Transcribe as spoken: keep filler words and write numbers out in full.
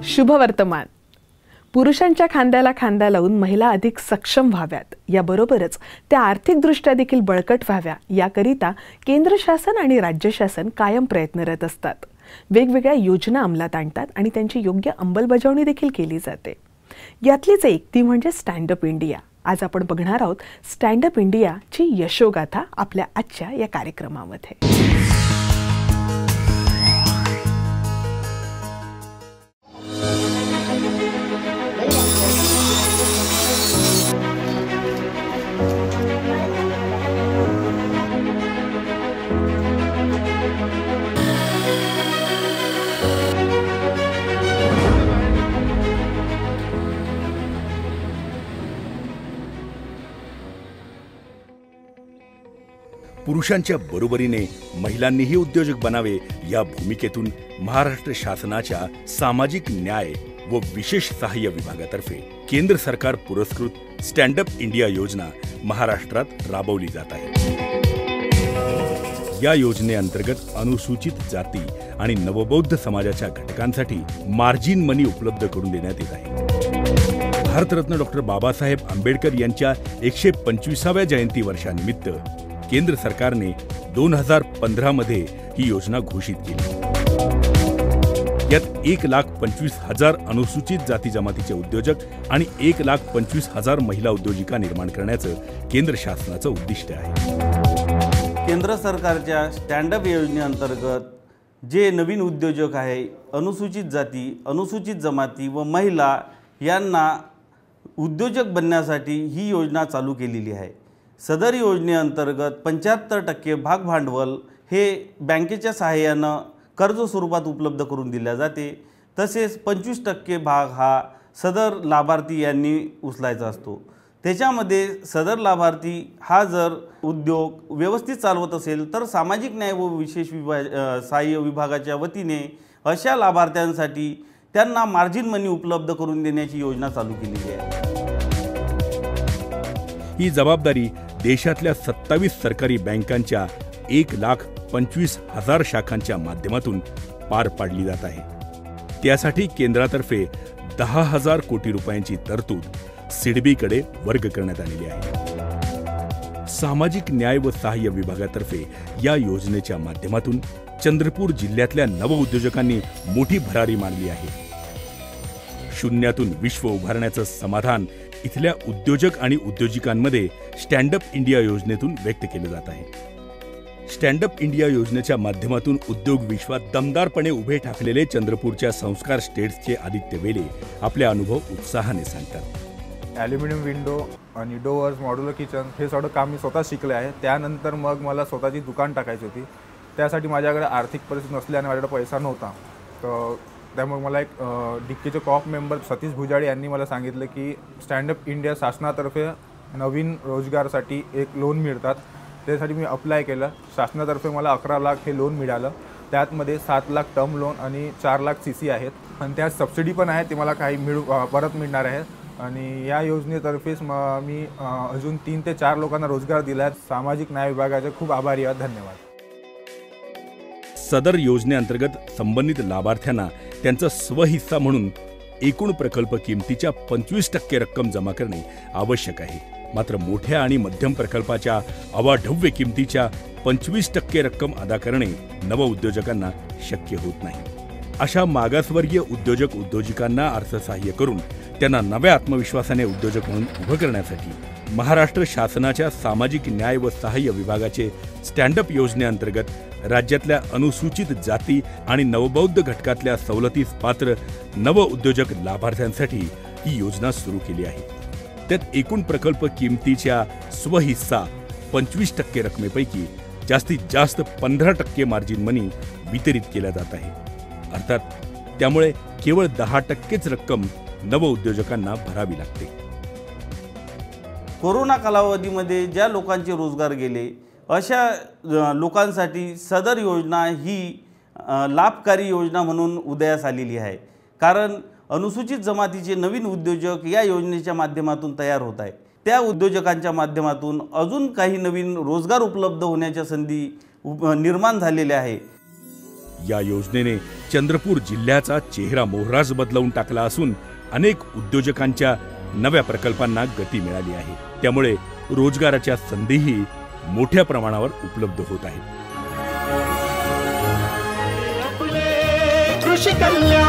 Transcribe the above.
शुभवर्तमान. पुरुषांच्या खांद्याला खांदा लावून महिला अधिक सक्षम व्हाव्यात, याबरोबरच त्या आर्थिकदृष्ट्या देखील बळकट व्हाव्या याकरिता केंद्र शासन आणि राज्य शासन कायम प्रयत्नरत असतात. वेगवेगळ्या योजना अंमलात आणतात आणि त्यांची योग्य अंमलबजावणी देखील केली जाते. यातलीच एक ती म्हणजे स्टँड अप इंडिया. आज आपण बघणार आहोत स्टँड अप इंडियाची यशोगाथा आपल्या आजच्या या कार्यक्रमामध्ये. पुरुषांच्या बरोबरीने महिलांनीही उद्योजक बनावे या भूमिकेतून महाराष्ट्र शासनाच्या सामाजिक न्याय व विशेष सहाय्य विभागातर्फे केंद्र सरकार पुरस्कृत स्टँड अप इंडिया योजना महाराष्ट्रात राबवली जात आहे. या योजनेअंतर्गत अनुसूचित जाती आणि नवबौद्ध समाजाच्या घटकांसाठी मार्जिन मनी उपलब्ध करून देण्यात येत आहे. भारतरत्न डॉक्टर बाबासाहेब आंबेडकर यांच्या एकशे पंचवीसाव्या जयंती वर्षानिमित्त केंद्र सरकारने दोन हजार पंधरा मध्ये ही योजना घोषित केली. यात एक लाख पंचवीस हजार अनुसूचित जाती जमातीचे उद्योजक आणि एक लाख पंचवीस हजार महिला उद्योजिका निर्माण करण्याचं केंद्र शासनाचं उद्दिष्ट आहे. केंद्र सरकारच्या स्टँड अप योजनेअंतर्गत जे नवीन उद्योजक आहे, अनुसूचित जाती, अनुसूचित जमाती व महिला यांना उद्योजक बनण्यासाठी ही योजना चालू केलेली आहे. सदर योजनेअंतर्गत पंच्याहत्तर टक्के भाग भांडवल हे बँकेच्या सहाय्यानं कर्ज स्वरूपात उपलब्ध करून दिले जाते. तसेच पंचवीस टक्के भाग हा सदर लाभार्थी यांनी उचलायचा असतो. त्याच्यामध्ये सदर लाभार्थी हा जर उद्योग व्यवस्थित चालवत असेल तर सामाजिक न्याय व विशेष विभा सहाय्य विभागाच्या वतीने अशा लाभार्थ्यांसाठी त्यांना मार्जिन मनी उपलब्ध करून देण्याची योजना चालू केलेली आहे. ही जबाबदारी देशातल्या सत्तावीस सरकारी बँकांच्या एक लाख पंचवीस हजार शाखांच्या माध्यमातून पार पाडली जात आहे. त्यासाठी केंद्रातर्फे दहा हजार कोटी रुपयांची तरतूद सिडबीकडे वर्ग करण्यात आलेली आहे. सामाजिक न्याय व सहाय्य विभागातर्फे या योजनेच्या माध्यमातून चंद्रपूर जिल्ह्यातल्या नवउद्योजकांनी मोठी भरारी मारली आहे. शून्यातून विश्व उभारण्याचं समाधान इथल्या उद्योजक आणि उद्योजिकांमध्ये स्टँड अप इंडिया योजनेतून व्यक्त केलं जात आहे. स्टँड अप इंडिया योजनेच्या माध्यमातून उद्योग विश्वात दमदारपणे उभे ठाकलेले चंद्रपूरच्या संस्कार स्टेट्सचे आदित्य वेले आपले अनुभव उत्साहाने सांगतात. ॲल्युमिनियम विंडो आणि डोअर्स, मॉड्युलर किचन हे सगळं काम मी स्वतः शिकले आहे. त्यानंतर मग मला स्वतःची दुकान टाकायची होती. त्यासाठी माझ्याकडे आर्थिक परिस्थिती नसल्याने माझ्याकडे पैसा नव्हता. तर त्यामुळे मला एक डिक्कीचे कॉप मेंबर सतीश भुजाळे यांनी मला सांगितलं की स्टँड अप इंडिया शासनातर्फे नवीन रोजगारासाठी एक लोन मिळतात. त्यासाठी मी अप्लाय केलं. शासनातर्फे मला अकरा लाख हे लोन मिळालं. त्यातमध्ये सात लाख टर्म लोन आणि चार लाख सी सी आहेत आणि त्यात सबसिडी पण आहे, ती मला काही मिळू परत मिळणार आहे. आणि या योजनेतर्फेच मग मी अजून तीन ते चार लोकांना रोजगार दिला आहे. सामाजिक न्याय विभागाचे खूप आभारी आहे. धन्यवाद. सदर योजनेअंतर्गत संबंधित लाभार्थ्यांना त्यांचा स्वहिस्सा म्हणून एकूण प्रकल्प किमतीच्या पंचवीस टक्के रक्कम जमा करणे आवश्यक आहे. मात्र मोठ्या आणि मध्यम प्रकल्पाच्या अवाढव्य किमतीच्या पंचवीस टक्के रक्कम अदा करणे नवउद्योजकांना शक्य होत नाही. अशा मागासवर्गीय उद्योजक उद्योजिकांना अर्थसहाय्य करून त्यांना नव्या आत्मविश्वासाने उद्योजक म्हणून उभं करण्यासाठी महाराष्ट्र शासनाच्या सामाजिक न्याय व सहाय्य विभागाचे स्टँड अप योजनेअंतर्गत राज्यातल्या अनुसूचित जाती आणि नवबौद्ध घटकातल्या सवलतीस पात्र नव उद्योजक लाभार्थ्यांसाठी ही योजना सुरू केली आहे. त्यात एकूण प्रकल्प किमतीच्या स्वहिस्सा पंचवीस टक्के रकमेपैकी जास्तीत जास्त पंधरा टक्के मार्जिन मनी वितरित केला जात आहे. अर्थात त्यामुळे केवळ दहा टक्केच रक्कम नव उद्योजकांना भरावी लागते. कोरोना कालावधीमध्ये ज्या लोकांचे रोजगार गेले अशा लोकांसाठी सदर योजना ही लाभकारी योजना म्हणून उदयास आलेली आहे. कारण अनुसूचित जमातीचे नवीन उद्योजक या योजनेच्या माध्यमातून तयार होत आहेत. त्या उद्योजकांच्या माध्यमातून अजून काही नवीन रोजगार उपलब्ध होण्याच्या संधी निर्माण झालेल्या आहे. या योजनेने चंद्रपूर जिल्ह्याचा चेहरा मोहराच बदलवून टाकला असून अनेक उद्योजकांच्या नव्या प्रकल्पांना गती मिळाली आहे। त्यामुळे रोजगाराच्या संधीही मोठ्या प्रमाणावर उपलब्ध होत आहेत। कृषी कल्याण